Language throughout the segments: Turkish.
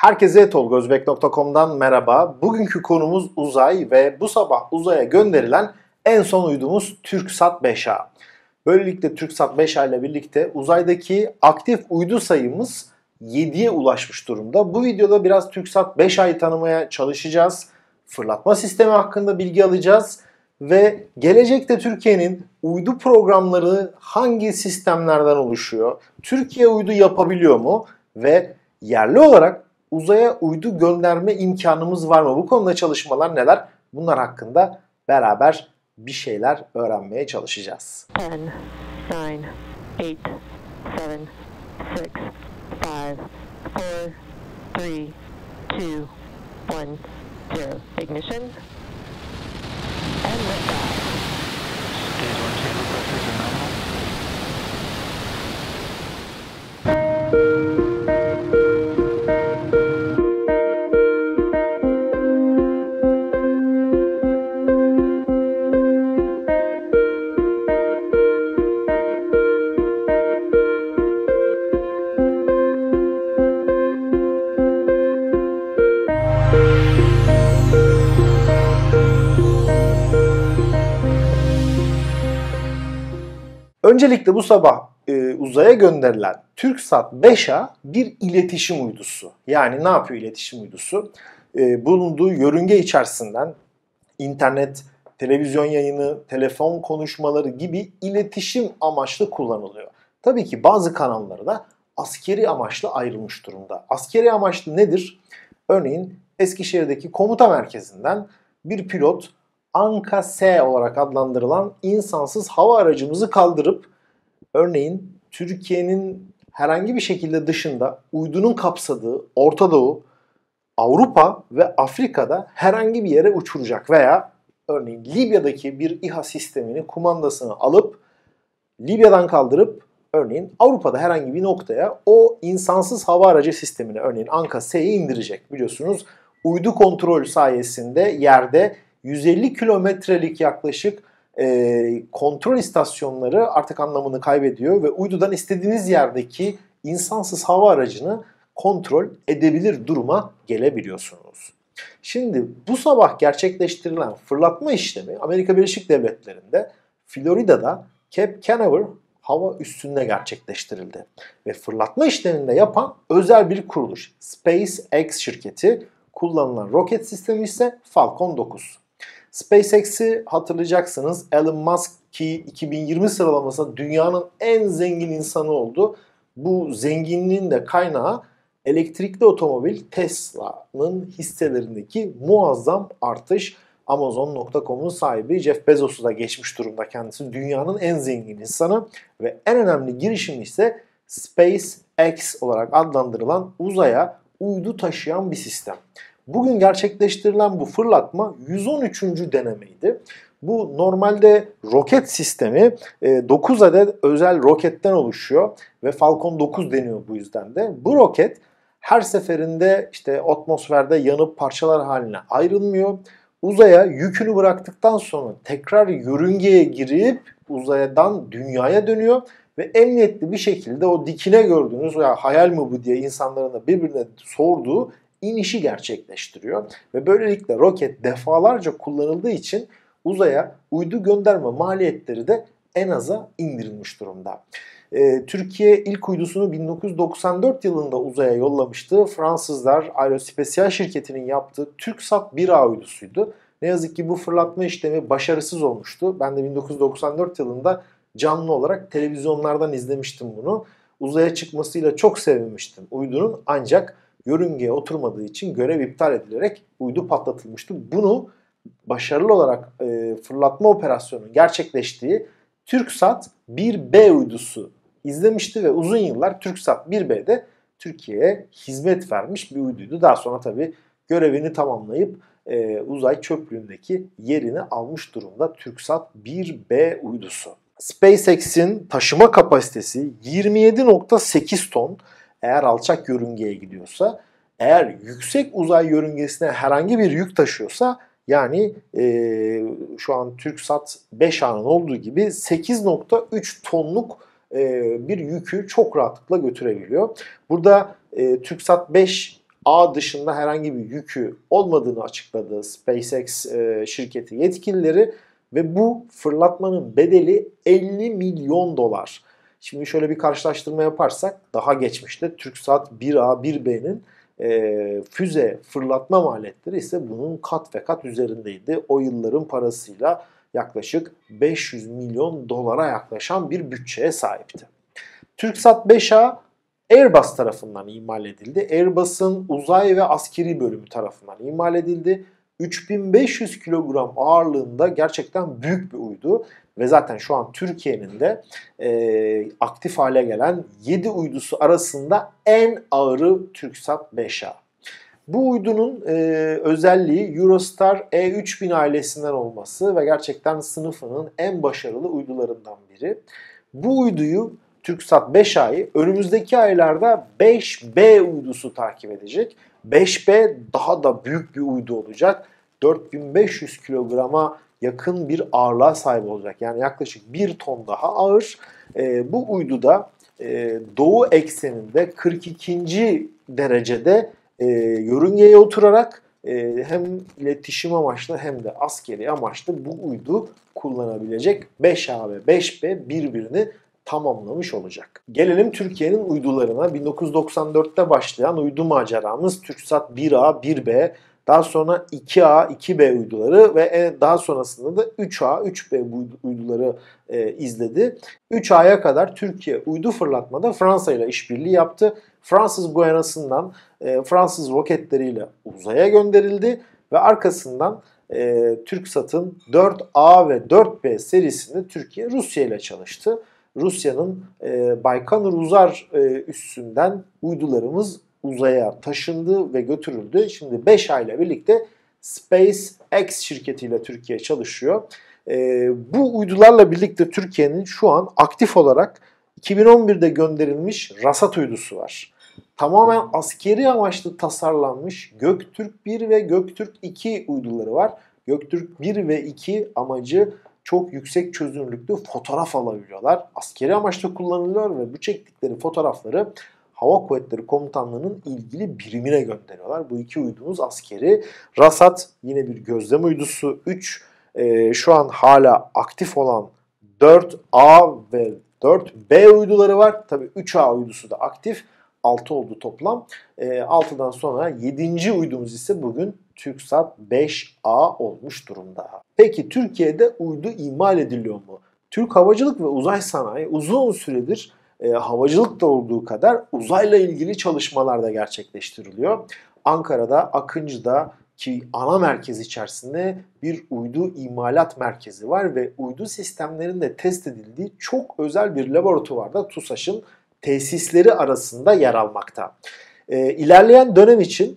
Herkese tolgozbek.com'dan merhaba. Bugünkü konumuz uzay ve bu sabah uzaya gönderilen en son uydumuz TürkSat 5A. Böylelikle TürkSat 5A ile birlikte uzaydaki aktif uydu sayımız 7'ye ulaşmış durumda. Bu videoda biraz TürkSat 5A'yı tanımaya çalışacağız. Fırlatma sistemi hakkında bilgi alacağız ve gelecekte Türkiye'nin uydu programları hangi sistemlerden oluşuyor? Türkiye uydu yapabiliyor mu? Ve yerli olarak uzaya uydu gönderme imkanımız var mı? Bu konuda çalışmalar neler? Bunlar hakkında beraber bir şeyler öğrenmeye çalışacağız. 10, 9, 8, 7, 6, 5, 4, 3, 2, 1, 0. Ignition. And liftoff. Stage 1 chamber pressures are nominal. Öncelikle bu sabah uzaya gönderilen TürkSat 5A bir iletişim uydusu. Yani ne yapıyor iletişim uydusu? Bulunduğu yörünge içerisinden internet, televizyon yayını, telefon konuşmaları gibi iletişim amaçlı kullanılıyor. Tabii ki bazı kanalları da askeri amaçlı ayrılmış durumda. Askeri amaçlı nedir? Örneğin Eskişehir'deki komuta merkezinden bir pilot Anka-S olarak adlandırılan insansız hava aracımızı kaldırıp örneğin Türkiye'nin herhangi bir şekilde dışında uydunun kapsadığı Orta Doğu, Avrupa ve Afrika'da herhangi bir yere uçuracak veya örneğin Libya'daki bir İHA sisteminin kumandasını alıp Libya'dan kaldırıp örneğin Avrupa'da herhangi bir noktaya o insansız hava aracı sistemini örneğin Anka-S'yi indirecek. Biliyorsunuz uydu kontrol sayesinde yerde 150 kilometrelik yaklaşık kontrol istasyonları artık anlamını kaybediyor ve uydudan istediğiniz yerdeki insansız hava aracını kontrol edebilir duruma gelebiliyorsunuz. Şimdi bu sabah gerçekleştirilen fırlatma işlemi Amerika Birleşik Devletleri'nde Florida'da Cape Canaveral hava üssünde gerçekleştirildi. Ve fırlatma işlemini yapan özel bir kuruluş SpaceX şirketi, kullanılan roket sistemi ise Falcon 9. SpaceX'i hatırlayacaksınız, Elon Musk ki 2020 sıralamasında dünyanın en zengin insanı oldu. Bu zenginliğin de kaynağı elektrikli otomobil Tesla'nın hisselerindeki muazzam artış. Amazon.com'un sahibi Jeff Bezos'u da geçmiş durumda kendisi. Dünyanın en zengin insanı ve en önemli girişimi ise SpaceX olarak adlandırılan uzaya uydu taşıyan bir sistem. Bugün gerçekleştirilen bu fırlatma 113. denemeydi. Bu normalde roket sistemi 9 adet özel roketten oluşuyor ve Falcon 9 deniyor bu yüzden de. Bu roket her seferinde işte atmosferde yanıp parçalar haline ayrılmıyor. Uzaya yükünü bıraktıktan sonra tekrar yörüngeye girip uzaydan dünyaya dönüyor ve emniyetli bir şekilde o dikine gördüğünüz ya hayal mi bu diye insanların da birbirine sorduğu inişi gerçekleştiriyor. Ve böylelikle roket defalarca kullanıldığı için uzaya uydu gönderme maliyetleri de en aza indirilmiş durumda. Türkiye ilk uydusunu 1994 yılında uzaya yollamıştı. Fransızlar Aerospatiale şirketinin yaptığı TürkSat 1A uydusuydu. Ne yazık ki bu fırlatma işlemi başarısız olmuştu. Ben de 1994 yılında canlı olarak televizyonlardan izlemiştim bunu. Uzaya çıkmasıyla çok sevinmiştim uydunun, ancak yörüngeye oturmadığı için görev iptal edilerek uydu patlatılmıştı. Bunu başarılı olarak fırlatma operasyonunun gerçekleştiği TürkSat 1B uydusu izlemişti ve uzun yıllar TürkSat 1B'de Türkiye'ye hizmet vermiş bir uyduydu. Daha sonra tabii görevini tamamlayıp uzay çöplüğündeki yerini almış durumda TürkSat 1B uydusu. SpaceX'in taşıma kapasitesi 27.8 ton eğer alçak yörüngeye gidiyorsa, eğer yüksek uzay yörüngesine herhangi bir yük taşıyorsa yani şu an TürkSat 5A'nın olduğu gibi 8.3 tonluk bir yükü çok rahatlıkla götürebiliyor. Burada TürkSat 5 ağ dışında herhangi bir yükü olmadığını açıkladı SpaceX şirketi yetkilileri ve bu fırlatmanın bedeli 50 milyon dolar. Şimdi şöyle bir karşılaştırma yaparsak daha geçmişte TürkSat 1A 1B'nin füze fırlatma maliyetleri ise bunun kat ve kat üzerindeydi. O yılların parasıyla yaklaşık 500 milyon dolara yaklaşan bir bütçeye sahipti. TürkSat 5A Airbus tarafından imal edildi. Airbus'un uzay ve askeri bölümü tarafından imal edildi. 3500 kilogram ağırlığında gerçekten büyük bir uydu ve zaten şu an Türkiye'nin de aktif hale gelen 7 uydusu arasında en ağırı TürkSat 5A. Bu uydunun özelliği Eurostar E3000 ailesinden olması ve gerçekten sınıfının en başarılı uydularından biri. Bu uyduyu TürkSat 5A'yı önümüzdeki aylarda 5B uydusu takip edecek. 5B daha da büyük bir uydu olacak. 4500 kilograma yakın bir ağırlığa sahip olacak. Yani yaklaşık 1 ton daha ağır. Bu uyduda doğu ekseninde 42. derecede yörüngeye oturarak hem iletişim amaçlı hem de askeri amaçlı bu uydu kullanabilecek. 5A ve 5B birbirini tamamlamış olacak. Gelelim Türkiye'nin uydularına. 1994'te başlayan uydu maceramız TürkSat 1A, 1B, daha sonra 2A, 2B uyduları ve daha sonrasında da 3A, 3B uyduları izledi. 3A'ya kadar Türkiye uydu fırlatmada Fransa ile işbirliği yaptı. Fransız Guyana'sından Fransız roketleriyle uzaya gönderildi ve arkasından TürkSat'ın 4A ve 4B serisinde Türkiye Rusya ile çalıştı. Rusya'nın Baykonur Uzay üssünden uydularımız uzaya taşındı ve götürüldü. Şimdi 5A ile birlikte SpaceX şirketiyle Türkiye çalışıyor. Bu uydularla birlikte Türkiye'nin şu an aktif olarak 2011'de gönderilmiş Rasat uydusu var. Tamamen askeri amaçlı tasarlanmış Göktürk 1 ve Göktürk 2 uyduları var. Göktürk 1 ve 2 amacı çok yüksek çözünürlüklü fotoğraf alabiliyorlar. Askeri amaçla kullanılıyor ve bu çektikleri fotoğrafları Hava Kuvvetleri Komutanlığı'nın ilgili birimine gönderiyorlar. Bu iki uydumuz askeri. Rasat yine bir gözlem uydusu. 3 şu an hala aktif olan 4A ve 4B uyduları var. Tabii 3A uydusu da aktif. 6 oldu toplam. 6'dan sonra 7. uydumuz ise bugün TürkSat 5A olmuş durumda. Peki Türkiye'de uydu imal ediliyor mu? Türk Havacılık ve Uzay Sanayi uzun süredir havacılıkta olduğu kadar uzayla ilgili çalışmalar da gerçekleştiriliyor. Ankara'da, Akıncı'da ki ana merkez içerisinde bir uydu imalat merkezi var ve uydu sistemlerinde test edildiği çok özel bir laboratuvarda TUSAŞ'ın tesisleri arasında yer almakta. İlerleyen dönem için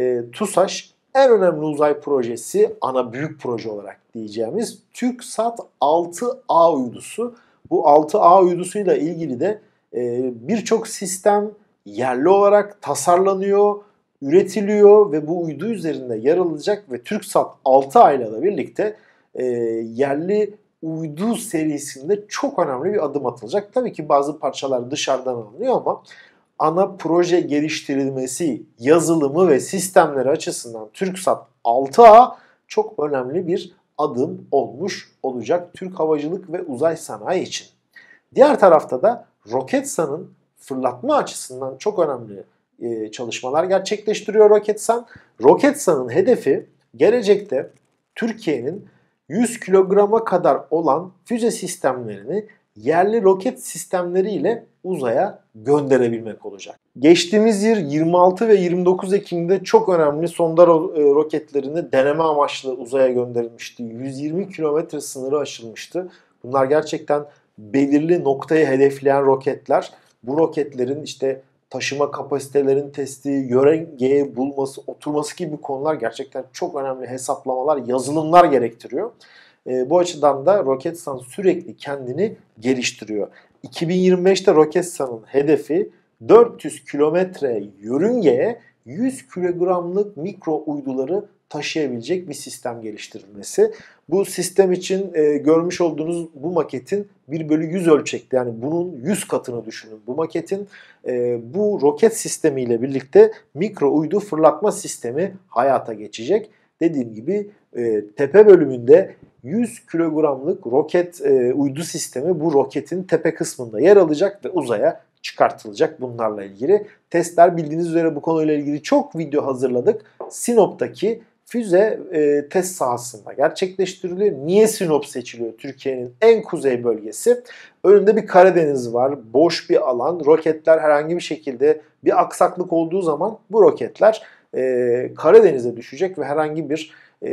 TUSAŞ en önemli uzay projesi, ana büyük proje olarak diyeceğimiz TürkSat 6A uydusu. Bu 6A uydusuyla ilgili de birçok sistem yerli olarak tasarlanıyor, üretiliyor ve bu uydu üzerinde yer alacak ve TürkSat 6A ile de birlikte yerli uydu serisinde çok önemli bir adım atılacak. Tabii ki bazı parçalar dışarıdan alınıyor ama ana proje geliştirilmesi, yazılımı ve sistemleri açısından TürkSat 6A çok önemli bir adım olmuş olacak Türk Havacılık ve Uzay Sanayi için. Diğer tarafta da Roketsan'ın fırlatma açısından çok önemli çalışmalar gerçekleştiriyor Roketsan. Roketsan'ın hedefi gelecekte Türkiye'nin 100 kilograma kadar olan füze sistemlerini yerli roket sistemleriyle uzaya gönderebilmek olacak. Geçtiğimiz yıl 26 ve 29 Ekim'de çok önemli sonda roketlerini deneme amaçlı uzaya gönderilmişti. 120 kilometre sınırı aşılmıştı. Bunlar gerçekten belirli noktayı hedefleyen roketler. Bu roketlerin işte taşıma kapasitelerin testi, yörüngeye bulması, oturması gibi konular gerçekten çok önemli hesaplamalar, yazılımlar gerektiriyor. Bu açıdan da Roketsan sürekli kendini geliştiriyor. 2025'te Roketsan'ın hedefi 400 kilometre yörüngeye 100 kilogramlık mikro uyduları taşıyabilecek bir sistem geliştirilmesi. Bu sistem için görmüş olduğunuz bu maketin 1/100 ölçekte, yani bunun 100 katını düşünün. Bu maketin bu roket sistemiyle birlikte mikro uydu fırlatma sistemi hayata geçecek. Dediğim gibi tepe bölümünde 100 kilogramlık roket uydu sistemi bu roketin tepe kısmında yer alacak ve uzaya çıkartılacak. Bunlarla ilgili testler, bildiğiniz üzere bu konuyla ilgili çok video hazırladık. Sinop'taki füze test sahasında gerçekleştiriliyor. Niye Sinop seçiliyor? Türkiye'nin en kuzey bölgesi. Önünde bir Karadeniz var. Boş bir alan. Roketler herhangi bir şekilde bir aksaklık olduğu zaman bu roketler Karadeniz'e düşecek ve herhangi bir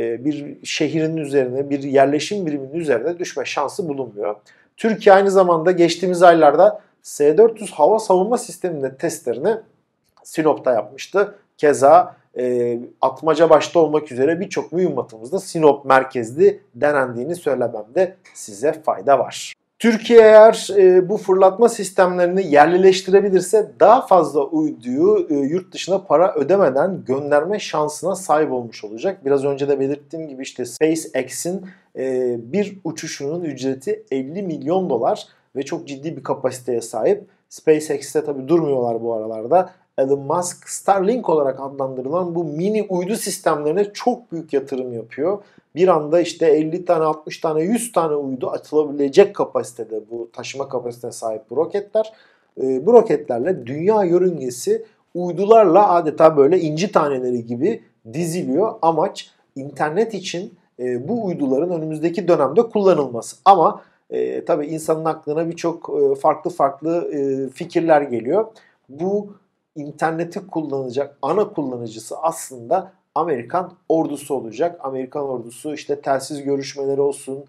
şehrin üzerine, bir yerleşim biriminin üzerine düşme şansı bulunmuyor. Türkiye aynı zamanda geçtiğimiz aylarda S-400 hava savunma sisteminde testlerini Sinop'ta yapmıştı. Keza atmaca başta olmak üzere birçok mühimmatımızda Sinop merkezli denendiğini söylememde size fayda var. Türkiye eğer bu fırlatma sistemlerini yerlileştirebilirse daha fazla uyduyu yurt dışına para ödemeden gönderme şansına sahip olmuş olacak. Biraz önce de belirttiğim gibi işte SpaceX'in bir uçuşunun ücreti $50 milyon ve çok ciddi bir kapasiteye sahip. SpaceX'te tabii durmuyorlar bu aralarda. Elon Musk Starlink olarak adlandırılan bu mini uydu sistemlerine çok büyük yatırım yapıyor. Bir anda işte 50 tane, 60 tane, 100 tane uydu atılabilecek kapasitede, bu taşıma kapasitesine sahip bu roketler. Bu roketlerle dünya yörüngesi uydularla adeta böyle inci taneleri gibi diziliyor. Amaç internet için bu uyduların önümüzdeki dönemde kullanılması. Ama tabii insanın aklına birçok farklı fikirler geliyor. Bu interneti kullanacak ana kullanıcısı aslında Amerikan ordusu olacak. Amerikan ordusu işte telsiz görüşmeleri olsun,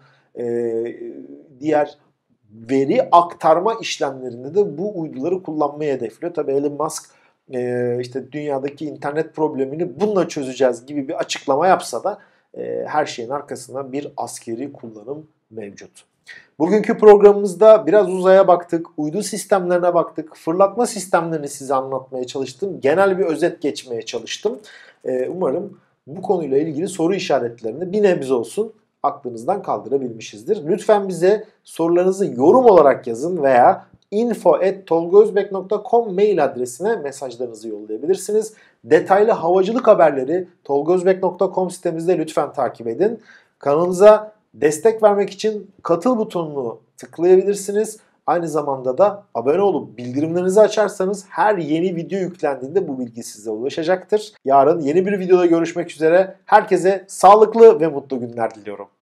diğer veri aktarma işlemlerinde de bu uyduları kullanmayı hedefliyor. Tabii Elon Musk işte dünyadaki internet problemini bununla çözeceğiz gibi bir açıklama yapsa da her şeyin arkasında bir askeri kullanım mevcut. Bugünkü programımızda biraz uzaya baktık, uydu sistemlerine baktık, fırlatma sistemlerini size anlatmaya çalıştım. Genel bir özet geçmeye çalıştım. Umarım bu konuyla ilgili soru işaretlerini bir nebze olsun aklınızdan kaldırabilmişizdir. Lütfen bize sorularınızı yorum olarak yazın veya info@tolgozbek.com mail adresine mesajlarınızı yollayabilirsiniz. Detaylı havacılık haberleri tolgozbek.com sitemizde lütfen takip edin. Kanalımıza destek vermek için katıl butonunu tıklayabilirsiniz. Aynı zamanda da abone olup bildirimlerinizi açarsanız her yeni video yüklendiğinde bu bilgi size ulaşacaktır. Yarın yeni bir videoda görüşmek üzere. Herkese sağlıklı ve mutlu günler diliyorum.